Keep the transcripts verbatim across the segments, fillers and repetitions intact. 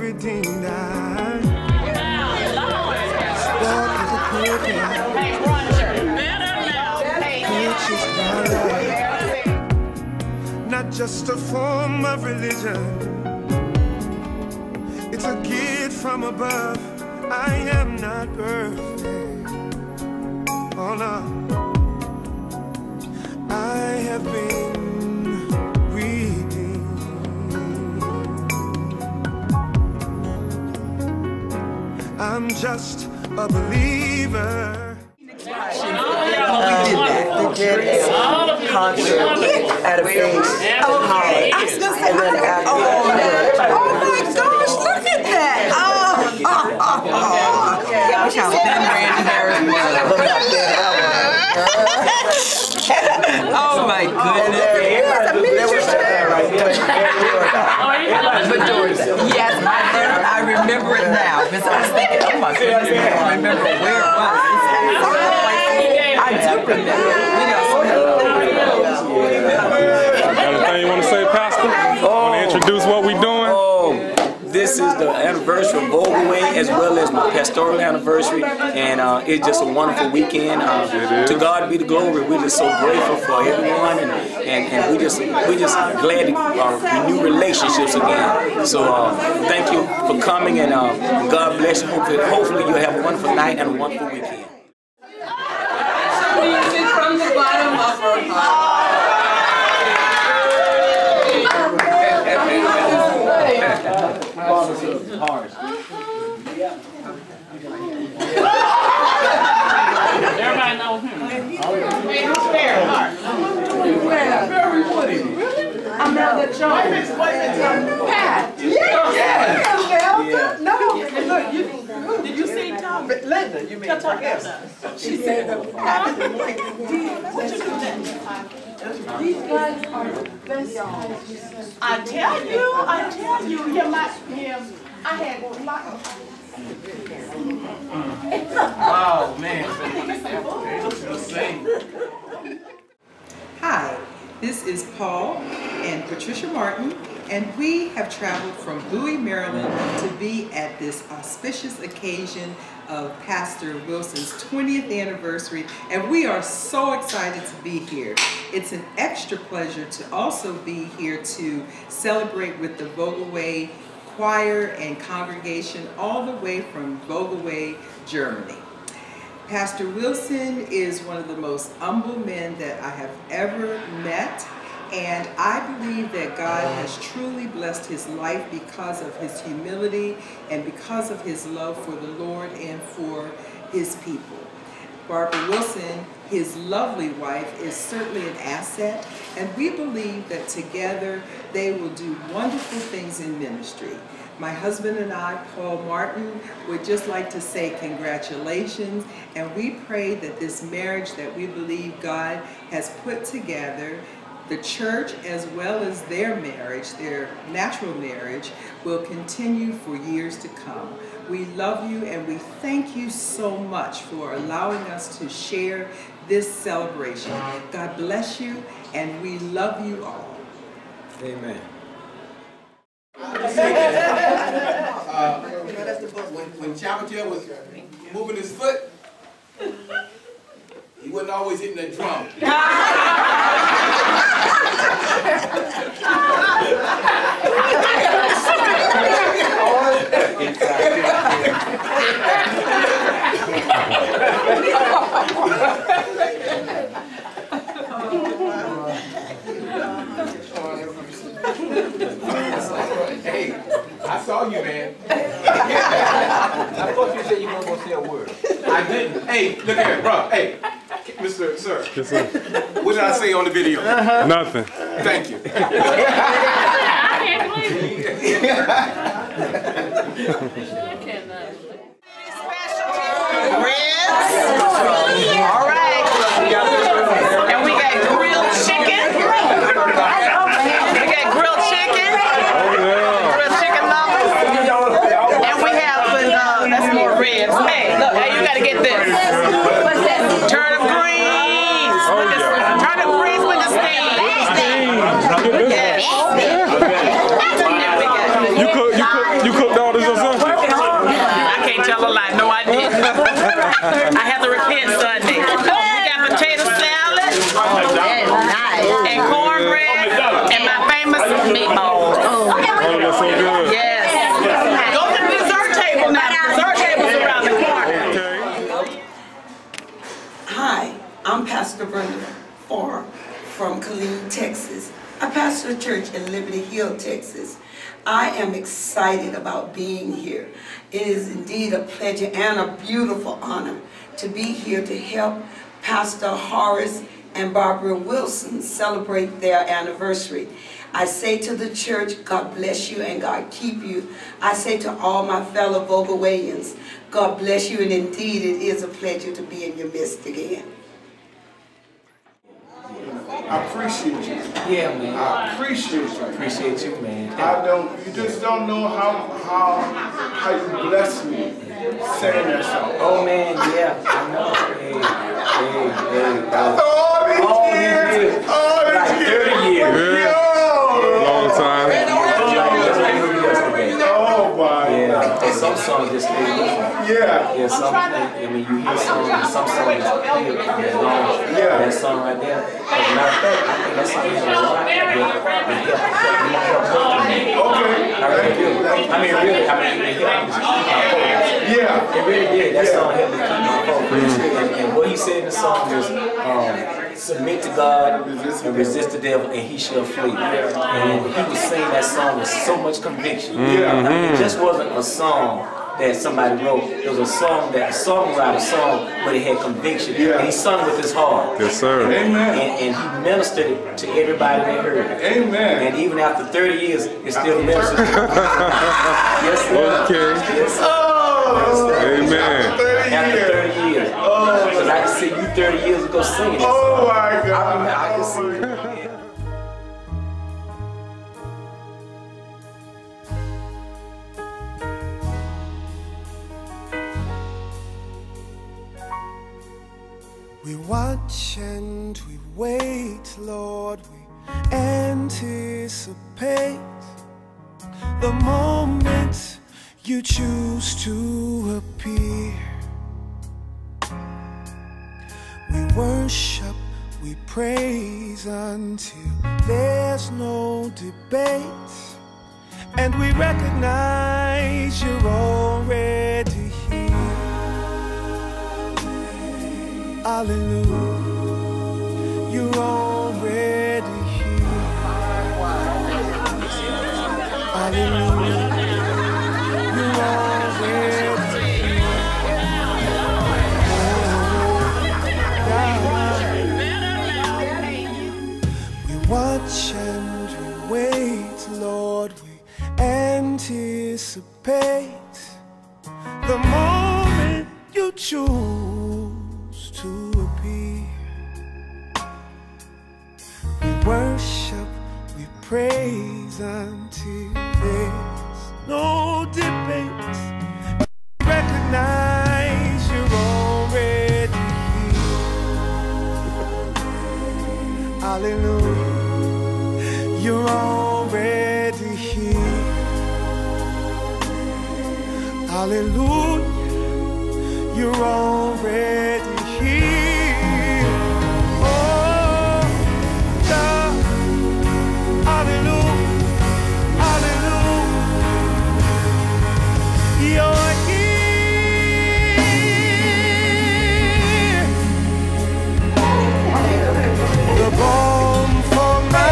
redeemed I spoke as a purpose, purchased my life. Not just a form of religion, it's a gift from above. I am not perfect, oh no. I have been redeemed. I'm just a believer. Uh, we did a concert at a base college, and then after oh, oh my gosh, look at that! Oh, oh, oh, oh. Yeah, we have oh my goodness! Yes, I, I remember it now because I was thinking, oh my goodness, I remember where it was. I do remember. Anything you want to say, Pastor? Oh. Want to introduce what we're doing? Oh, this is the anniversary of Vogel Way as well as my pastoral anniversary, and uh, it's just a wonderful weekend. Uh, to God be the glory. We're just so grateful for everyone, and, and, and we just we just glad to uh, renew relationships again. So uh, thank you for coming, and uh, God bless you. Hopefully, hopefully you'll have a wonderful night and a wonderful weekend. From the bottom of her heart. Everybody knows him. I'm not the child. Pat. Yes. Yes. No. Look, you, did you see Tom? Linda, you mean Tom? Yes. She said, Pat. What you do then? These guys are the best guys. I tell you, I tell you, you might have. I had a lot of. Oh man. Hi, this is Paul and Patricia Martin, and we have traveled from Bowie, Maryland to be at this auspicious occasion of Pastor Wilson's twentieth anniversary, and we are so excited to be here. It's an extra pleasure to also be here to celebrate with the Vogel Way choir and congregation all the way from Vogel Way, Germany. Pastor Wilson is one of the most humble men that I have ever met, and I believe that God has truly blessed his life because of his humility and because of his love for the Lord and for his people. Barbara Wilson, his lovely wife, is certainly an asset, and we believe that together they will do wonderful things in ministry. My husband and I, Paul Martin, would just like to say congratulations, and we pray that this marriage that we believe God has put together, the church as well as their marriage, their natural marriage, will continue for years to come. We love you and we thank you so much for allowing us to share this celebration. God bless you, and we love you all. Amen. Uh, when, when Chapel was moving his foot, he wasn't always hitting that drum. Hey, I saw you, man. I thought you said you weren't going to say a word. I didn't. Hey, look here, bro. Hey, Mister Sir. Yes, sir. What did I say on the video? Nothing. Thank you. I can't believe it. I cannot. All right. And we got grilled chicken. We got grilled chicken. Grilled chicken nuggets. And we have, uh, that's more ribs. Hey, look, hey, you got to get this. Turnip greens. With the, turnip greens with the steam. Yes. You cook, you cook, you cooked all this from Killeen, Texas. I pastor a church in Liberty Hill, Texas. I am excited about being here. It is indeed a pleasure and a beautiful honor to be here to help Pastor Horace and Barbara Wilson celebrate their anniversary. I say to the church, God bless you and God keep you. I say to all my fellow Vogelswayans, God bless you, and indeed it is a pleasure to be in your midst again. I appreciate you. Yeah, man. I appreciate you. Appreciate you, man. I don't, you just don't know how, how, how you bless me saying that song. Oh, man, yeah, I know. Hey, hey, hey. After all these all years, these years, all these like years. thirty years. Yo! Long time. Oh, my Yeah, God. and some songs just stay with you. Yeah. Yeah, some, I mean, you hear songs, and some songs just play it and it's gone. Yeah. That song right there. As a matter of fact, I think that song has a lot with the help. Okay. I really do. I mean, really, I mean, it helped me to keep my focus. Yeah. It really did. That Yeah. song helped me keep my focus. And, and what he said in the song was, um, submit to God and resist the devil and he shall flee. And he was saying that song with so much conviction. Yeah. I mean, it just wasn't a song that somebody wrote. It was a song that a songwriter sung, but it had conviction. Yeah. And he sung with his heart. Yes, sir. Amen. And, and he ministered it to everybody that heard it. Amen. And even after thirty years, it still ministers. Yes, sir. Okay. Yes, sir. Oh. Amen. thirty After years. thirty years. Oh. Because I can see you thirty years ago singing this. Oh, my God. I remember, I can see it. We watch and we wait, Lord, we anticipate the moment you choose to appear. We worship, we praise until there's no debate, and we recognize you're already here. Hallelujah, you're already here. Hallelujah, you're already here. Oh, God. We watch and we wait, Lord, we anticipate the moment you choose to appear. We worship, we praise until there's no debate. We recognize you're already here. Hallelujah, you're already here. Hallelujah, you're already here. Oh, God. Hallelujah. Hallelujah. You're here. The balm for my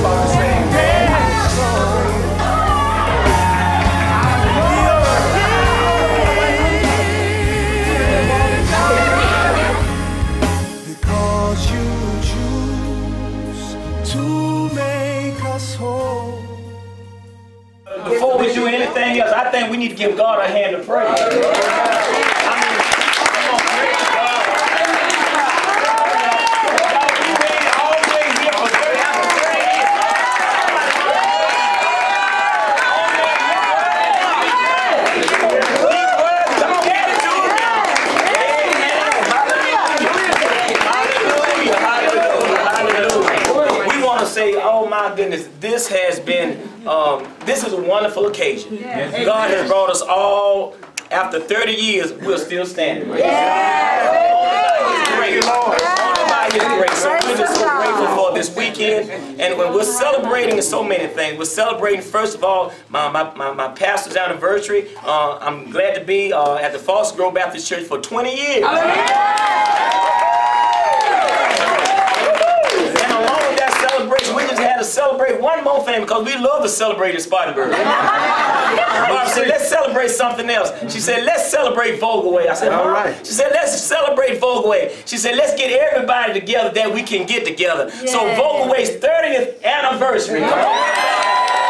because you choose to make us whole. Before we do anything else, I think we need to give God a hand of praise. I mean, come on, praise God. Y'all, we've been all day here for thirty years. We want to say, oh my goodness, this has been, um, this is a wonderful occasion. God has brought us all, after thirty years, we're still standing. Only by His grace. Only by His grace. So we're just so grateful for this weekend. And when we're celebrating so many things, we're celebrating, first of all, my, my, my, my pastor's anniversary. Uh, I'm glad to be uh, at the Foster Grove Baptist Church for twenty years. And along with to celebrate one more thing because we love to celebrate at Spartanburg. Barbara said, let's celebrate something else. She said, let's celebrate Vogelway. I said, all right. She said, let's celebrate Vogelway. She said, let's get everybody together that we can get together. Yeah. So Vogelway's thirtieth anniversary. Yeah.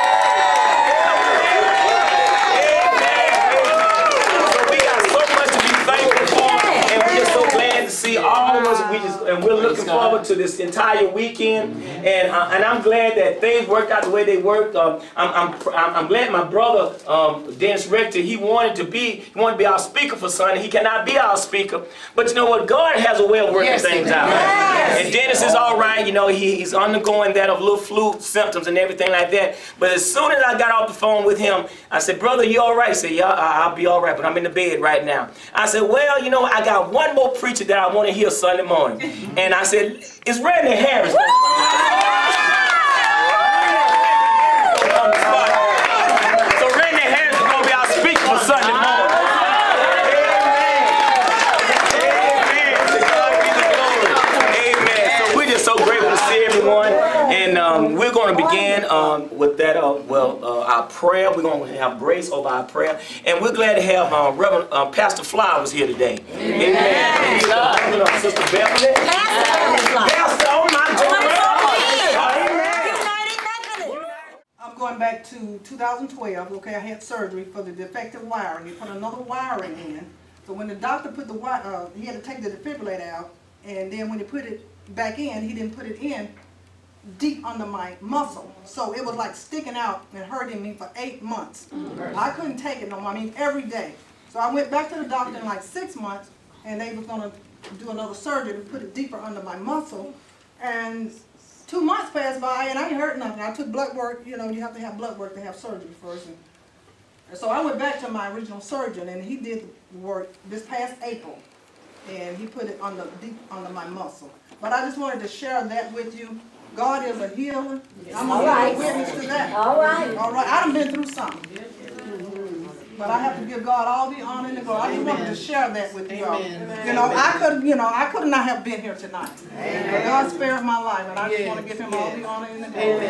See all of us, we just, and we're looking forward to this entire weekend, and uh, and I'm glad that things worked out the way they worked. Um, I'm, I'm I'm glad my brother um, Dennis Rector, he wanted to be he wanted to be our speaker for Sunday. He cannot be our speaker, but you know what? God has a way of working yes, things out. Yes. And Dennis is all right. You know, he, he's undergoing that of little flu symptoms and everything like that. But as soon as I got off the phone with him, I said, brother, you all right? He said, yeah, I'll be all right, but I'm in the bed right now. I said, well, you know, I got one more preacher that I want to hear Sunday morning. And I said, it's Randy Harris. So Randy Harris is going to be our speaker for Sunday morning. Amen. Amen. So we're just so grateful to see everyone. And um, we're going to begin um, with that, uh, well, uh, our prayer. We're going to have grace over our prayer. And we're glad to have uh, Reverend uh, Pastor Flowers here today. Amen. Amen. Amen. Uh, Sister Beverly. Pastor, oh my God. I'm going back to two thousand twelve. Okay, I had surgery for the defective wiring. They put another wiring in. So when the doctor put the wire, uh, he had to take the defibrillator out. And then when he put it back in, he didn't put it in deep under my muscle. So it was like sticking out and hurting me for eight months. Mm-hmm. I couldn't take it no more. I mean, every day. So I went back to the doctor in like six months, and they was going to do another surgery to put it deeper under my muscle. And two months passed by, and I ain't hurt nothing. I took blood work. You know, you have to have blood work to have surgery first. And, and so I went back to my original surgeon, and he did the work this past April. And he put it under, deep under my muscle. But I just wanted to share that with you. God is a healer. Yes. I'm a right. witness to that. All right. All right. I done been through something. Mm-hmm. But I have to give God all the honor and the glory. I just wanted to share that with you all. You know, I could, you know, I could not have been here tonight. But God spared my life, and I just yes. want to give Him yes. all the honor and the glory.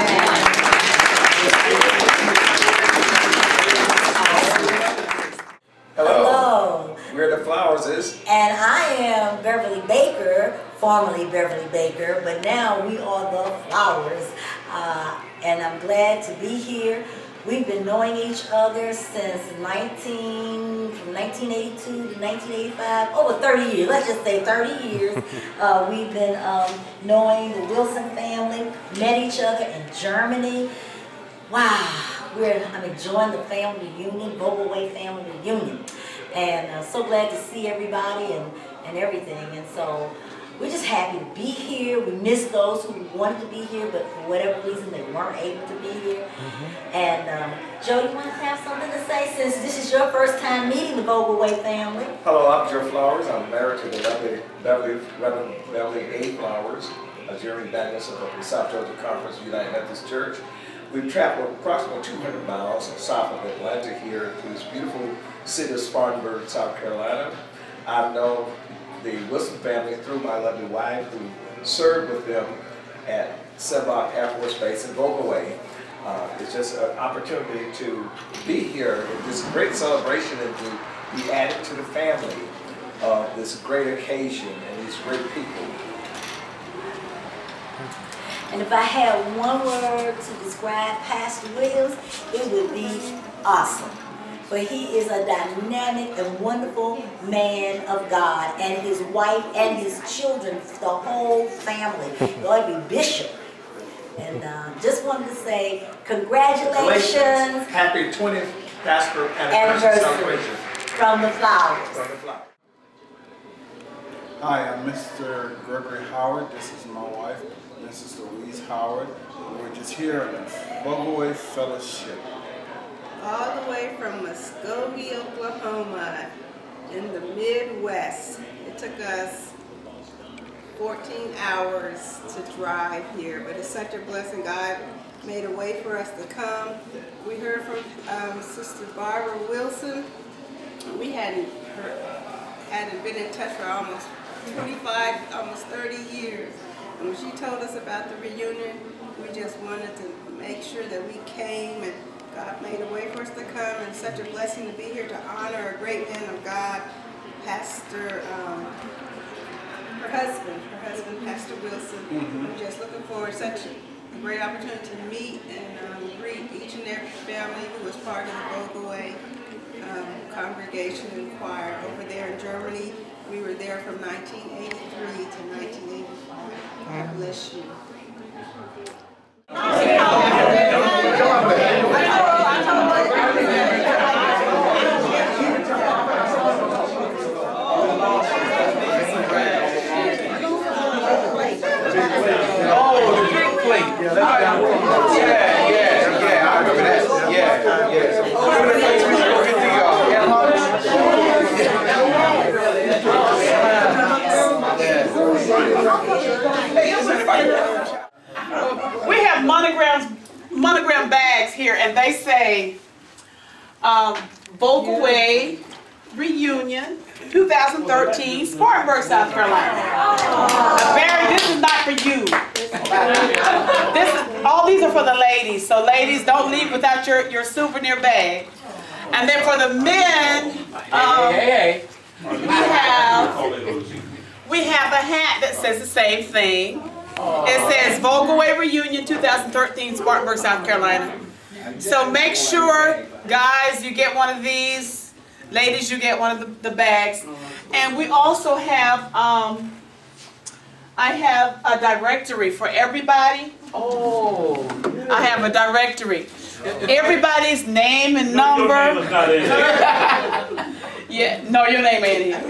Hello. Hello. We're the Flowerses. And I am Beverly Baker, formerly Beverly Baker, but now we are the Flowers. Uh, and I'm glad to be here. We've been knowing each other since nineteen, from nineteen eighty-two to nineteen eighty-five, over thirty years, let's just say thirty years. uh, we've been um, knowing the Wilson family, met each other in Germany. Wow. We're, I'm enjoying the family reunion, Vogelway family reunion. And uh, so glad to see everybody and, and everything. And so we're just happy to be here. We miss those who wanted to be here, but for whatever reason they weren't able to be here. Mm-hmm. And um, Joe, you want to have something to say since this is your first time meeting the Vogelway family? Hello, I'm Joe Flowers. I'm married to the Beverly, Beverly, Reverend Beverly A. Flowers, a Jeremy Baptist of the South Georgia Conference of United Methodist Church. We've traveled approximately two hundred miles south of Atlanta here to this beautiful city of Spartanburg, South Carolina. I know the Wilson family through my lovely wife who served with them at Sedlock Air Force Base in Vogelway. Uh, it's just an opportunity to be here in this great celebration and to be added to the family of this great occasion and these great people. And if I had one word to describe Pastor Williams, it would be awesome. But he is a dynamic and wonderful man of God, and his wife and his children, the whole family. Lord be Bishop. And uh, just wanted to say congratulations. Happy twentieth Pastor anniversary celebration. From the Flowers. From the Flowers. Hi, I'm Mister Gregory Howard. This is my wife, Missus Louise Howard. We're just here at Vogelway Fellowship. All the way from Muskogee, Oklahoma, in the Midwest. It took us fourteen hours to drive here, but it's such a blessing. God made a way for us to come. We heard from um, Sister Barbara Wilson. We hadn't heard, hadn't been in touch for almost twenty-five, almost thirty years. And when she told us about the reunion, we just wanted to make sure that we came, and God made a way for us to come, and such a blessing to be here to honor a great man of God, Pastor, um, her husband, her husband, Pastor Wilson. Mm-hmm. We're just looking forward to such a great opportunity to meet and um, greet each and every family who was part of the Vogaway um, congregation and choir over there in Germany. We were there from nineteen eighty-three to nineteen eighty-five. God bless you. Oh, the big plate. Yeah, yeah, yeah. I remember that. Yeah, yeah. Go get the We have monograms, monogram bags here, and they say um, Vogaway Reunion two thousand thirteen, Spartanburg, South Carolina. Uh, Barry, this is not for you. This is, all these are for the ladies, so ladies, don't leave without your, your souvenir bag. And then for the men, um, Hey, we have we have a hat that says the same thing. It says Vogaway Reunion two thousand thirteen, Spartanburg, South Carolina. So make sure, guys, you get one of these. Ladies, you get one of the, the bags. And we also have, um, I have a directory for everybody. Oh, I have a directory. Everybody's name and number. Your name is not in there. Yeah, no, your name ain't in.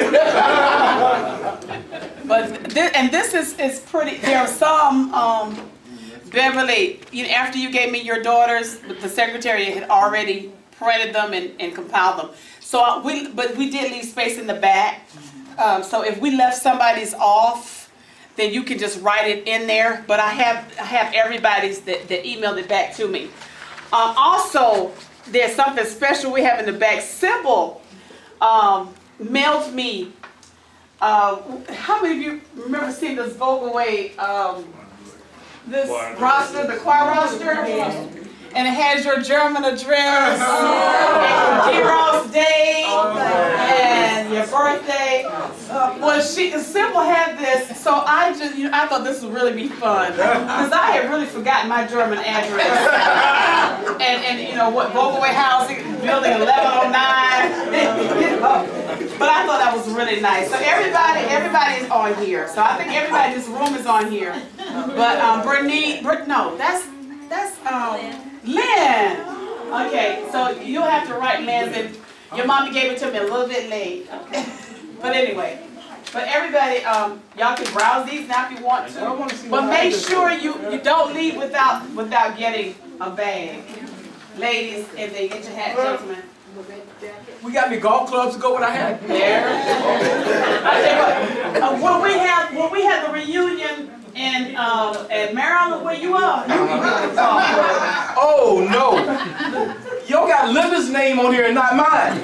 But this, and this is is pretty. There are some um, Beverly. You know, after you gave me your daughters, the secretary had already printed them and, and compiled them. So uh, we, but we did leave space in the back. Um, so if we left somebody's off, then you can just write it in there. But I have I have everybody's that, that emailed it back to me. Um, also, there's something special we have in the back. Sybil um, mailed me. Uh, how many of you remember seeing this Vogaway, um, this roster, the choir roster? And it has your German address, and Heroes Day, and your birthday. Well, she Sybil had this, so I just, you know, I thought this would really be fun, because I had really forgotten my German address, and and you know what, Vogaway Housing, building eleven oh nine. But I thought that was really nice. So everybody, everybody is on here. So I think everybody in this room is on here. But um, Brittany, Brit, no, that's that's um. Lynn! Okay, so you'll have to write Lynn's, and your mommy gave it to me a little bit late. But anyway, but everybody, um, y'all can browse these now if you want to. But make sure you, you don't leave without without getting a bag. Ladies, if they get your hat, gentlemen. We got any golf clubs to go with our hat? There. I tell you what, uh, when we have when we have the reunion in um, at Maryland, where you are, you can get the golf club. Oh no! Y'all got Linda's name on here and not mine.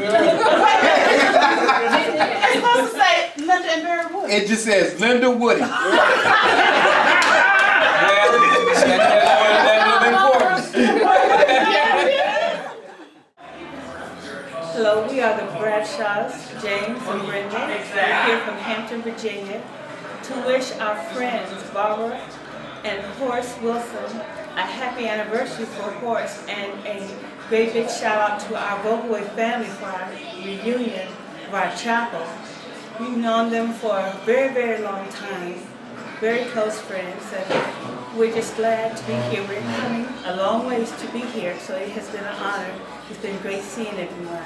It's supposed to say Linda and Barry Wood. It just says Linda Woody. Hello, we are the Bradshaws, James and Brenda. We're here from Hampton, Virginia, to wish our friends Barbara and Horace Wilson a happy anniversary for Horace, and a great big shout out to our Vogaway family for our reunion of our chapel. We've known them for a very, very long time, very close friends, and we're just glad to be here. We're coming a long ways to be here, so it has been an honor. It's been great seeing everyone.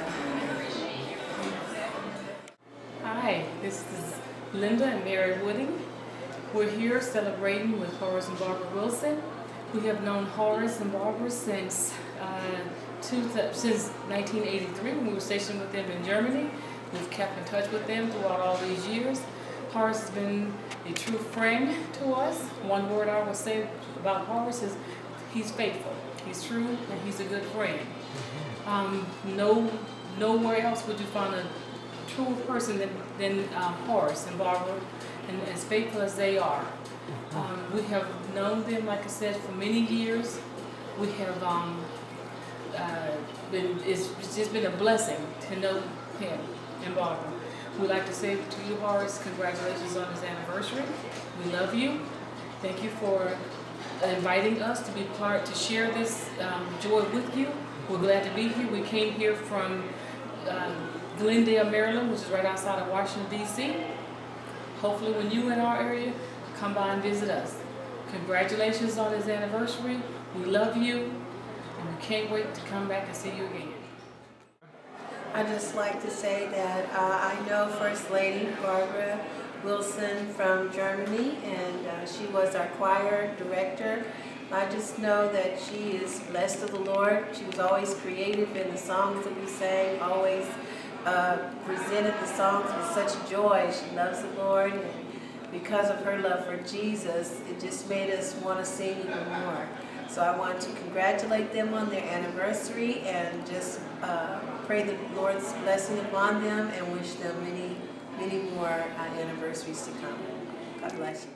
Hi, this is Linda and Mary Wooding. We're here celebrating with Horace and Barbara Wilson. We have known Horace and Barbara since uh, two, since nineteen eighty-three when we were stationed with them in Germany. We've kept in touch with them throughout all these years. Horace has been a true friend to us. One word I would say about Horace is he's faithful, he's true, and he's a good friend. Um, no, nowhere else would you find a truer person than, than um, Horace and Barbara, and as faithful as they are. Um, we have known them, like I said, for many years. We have um, uh, been, it's, it's just been a blessing to know him and Barbara. We'd like to say to you, Horace, congratulations on his anniversary. We love you. Thank you for inviting us to be part, to share this um, joy with you. We're glad to be here. We came here from uh, Glendale, Maryland, which is right outside of Washington, D C Hopefully when you're in our area, come by and visit us. Congratulations on his anniversary. We love you, and we can't wait to come back and see you again. I'd just like to say that uh, I know First Lady Barbara Wilson from Germany, and uh, she was our choir director. I just know that she is blessed of the Lord. She was always creative in the songs that we sang, always uh, presented the songs with such joy. She loves the Lord, and because of her love for Jesus, it just made us want to sing even more. So I want to congratulate them on their anniversary and just uh, pray the Lord's blessing upon them and wish them many, many more uh, anniversaries to come. God bless you.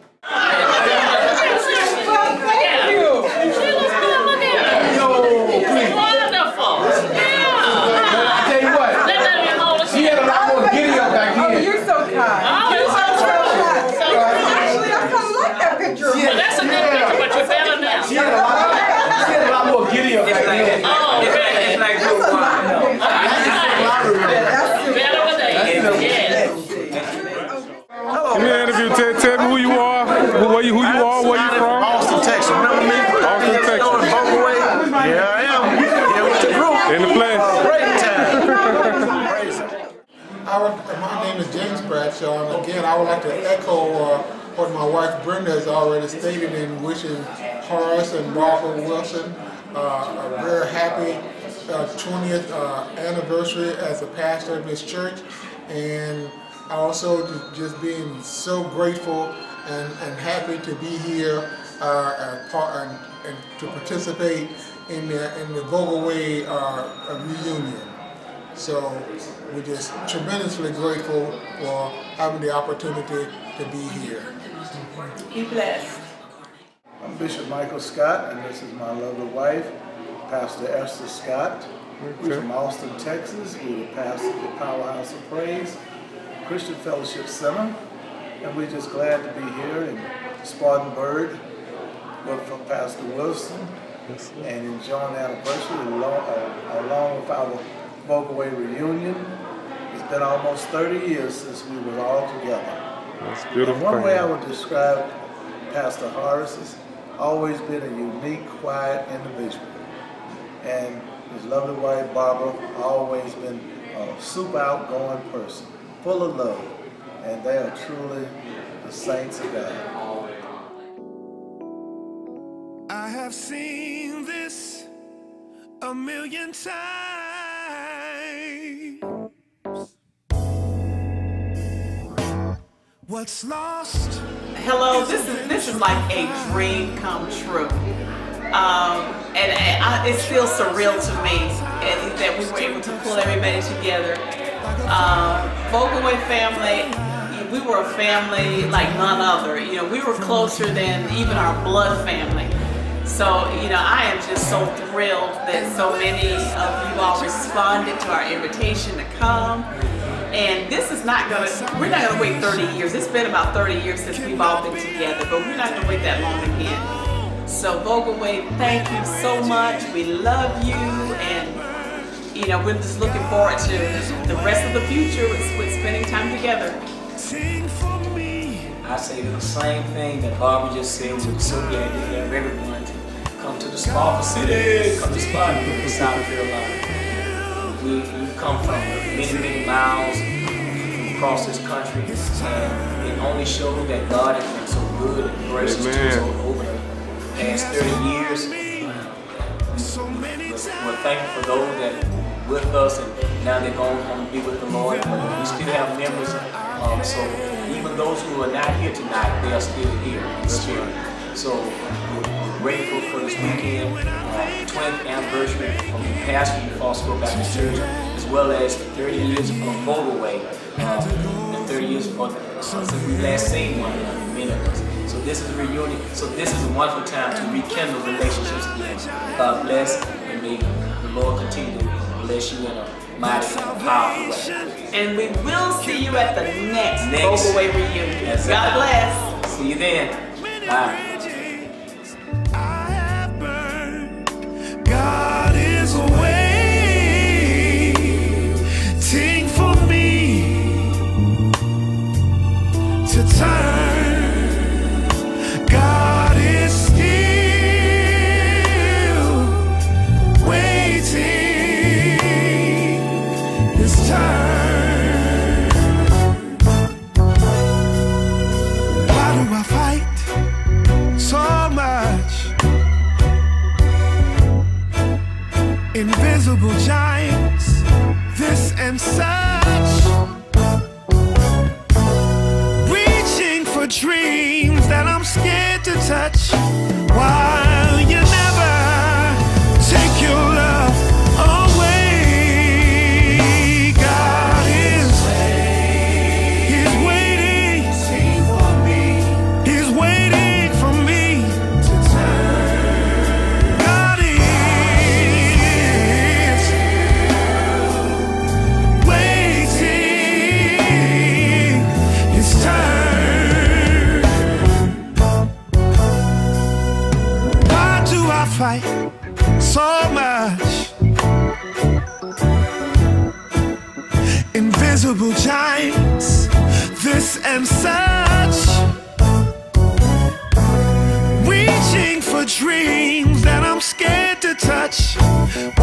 Well, thank you. She looks good. Look at her. Yo, please. Wonderful. Yeah. I tell you what. Let that be hold she had a lot more giddy up back Oh, here. you're so kind. Oh, you're so, so kind. so Actually, I kind of like that picture. Well, that's a good picture, but you're better now. She had a lot, she had a lot more giddy up back here. Oh, it's like, it's like good wine. Better with that. Yes. Give me an interview. Tell, tell me who you are, who, where you, who you are, where you from. Austin, Texas. Remember me? Austin, Texas. Here I am. Here with the group. In the place. Great time. I would, my name is James Bradshaw, and again, I would like to echo uh, what my wife Brenda has already stated in wishing Horace and Barbara Wilson uh, a very happy uh, twentieth uh, anniversary as a pastor of this church, and also just being so grateful and, and happy to be here uh, and, part, and, and to participate in the, in the Vogel Way uh, reunion. So we're just tremendously grateful for having the opportunity to be here. Be blessed. I'm Bishop Michael Scott, and this is my lovely wife, Pastor Esther Scott. We're from Austin, Texas. We're the pastor of the Powerhouse of Praise Christian Fellowship Center, and we're just glad to be here in Spartanburg with from Pastor Wilson and enjoying the anniversary along, uh, along with our Vogel Way reunion. It's been almost thirty years since we were all together. That's beautiful. And one way I would describe Pastor Horace has always been a unique, quiet individual. And his lovely wife, Barbara, always been a super outgoing person, full of love. And they are truly the saints of God. I have seen this a million times. What's lost? Hello, this is this is like a dream come true, um, and, and I, it feels surreal to me and that we were able to pull everybody together. Um, Vogel Way family, we were a family like none other. You know, we were closer than even our blood family. So, you know, I am just so thrilled that so many of you all responded to our invitation to come. And this is not gonna, we're not gonna wait thirty years. It's been about thirty years since we've all been together, but we're not gonna wait that long again. So Vogel Way, thank you so much. We love you, and you know, we're just looking forward to the rest of the future with, with spending time together. I say the same thing that Barbara just said. We're so glad to have everyone to come to the Sparkle City, come to Spartanburg, South Carolina. We, we come from many, many miles from across this country, and it only shows that God has been so good and gracious to us over the past thirty years. We're thankful for those that are with us, and now they're going home to be with the Lord, but we still have members. Um, so even those who are not here tonight, they are still here in spirit. So we're, we're grateful for this weekend, uh, twentieth anniversary of the pastor of Fallsville Baptist Church, as well as thirty years of Vocal Way, uh, and thirty years for, uh, since we last seen one another, many of us. So this is a reunion. So this is a wonderful time to rekindle relationships again. God bless, and may the Lord continue to bless you in a mighty and powerful way. And we will see you at the next, Next. Vocal Way reunion. That's God it. bless. See you then. Bye. God is waiting for me to turn. God is still waiting His turn. Why do I fight so much? Invisible giants, this and such, reaching for dreams that I'm scared to touch. While you never take your love away, God is He's waiting for me. He's waiting for me to turn. God is fight so much. Invisible giants, this and such, reaching for dreams that I'm scared to touch.